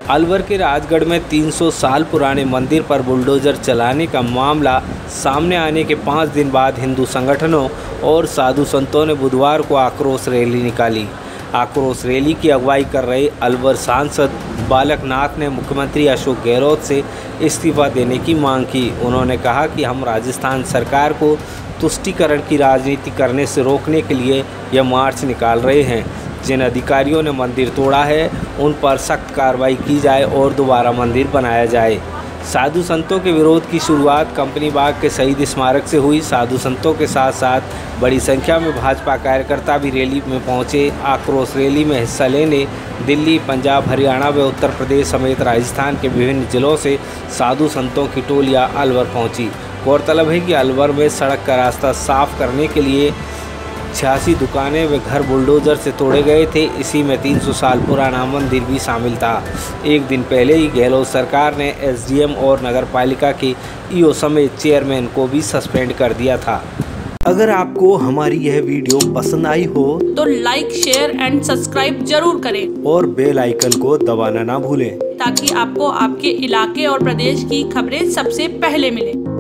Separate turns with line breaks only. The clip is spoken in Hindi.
अलवर के राजगढ़ में 300 साल पुराने मंदिर पर बुलडोजर चलाने का मामला सामने आने के 5 दिन बाद हिंदू संगठनों और साधु संतों ने बुधवार को आक्रोश रैली निकाली। आक्रोश रैली की अगुवाई कर रहे अलवर सांसद बालक नाथ ने मुख्यमंत्री अशोक गहलोत से इस्तीफा देने की मांग की। उन्होंने कहा कि हम राजस्थान सरकार को तुष्टीकरण की राजनीति करने से रोकने के लिए यह मार्च निकाल रहे हैं। जिन अधिकारियों ने मंदिर तोड़ा है उन पर सख्त कार्रवाई की जाए और दोबारा मंदिर बनाया जाए। साधु संतों के विरोध की शुरुआत कंपनी बाग के शहीद स्मारक से हुई। साधु संतों के साथ साथ बड़ी संख्या में भाजपा कार्यकर्ता भी रैली में पहुंचे। आक्रोश रैली में हिस्सा लेने दिल्ली, पंजाब, हरियाणा व उत्तर प्रदेश समेत राजस्थान के विभिन्न जिलों से साधु संतों की टोलियां अलवर पहुंची। गौरतलब है कि अलवर में सड़क का रास्ता साफ करने के लिए 86 दुकानें व घर बुलडोजर से तोड़े गए थे। इसी में 300 साल पुराना मंदिर भी शामिल था। एक दिन पहले ही गहलोत सरकार ने एसडीएम और नगरपालिका के ईओ समेत चेयरमैन को भी सस्पेंड कर दिया था। अगर आपको हमारी यह वीडियो पसंद आई हो
तो लाइक, शेयर एंड सब्सक्राइब जरूर करें
और बेल आइकन को दबाना ना भूलें
ताकि आपको आपके इलाके और प्रदेश की खबरें सबसे पहले मिलें।